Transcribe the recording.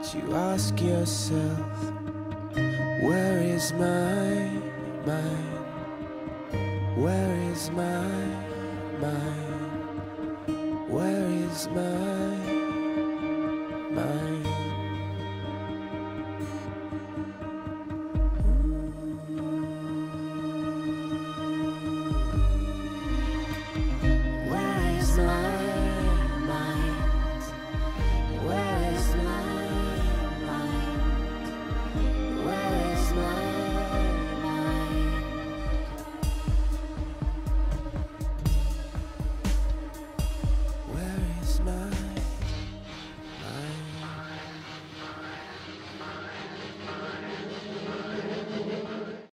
you ask yourself, where is my mind? Where is my mind? Where is my mind?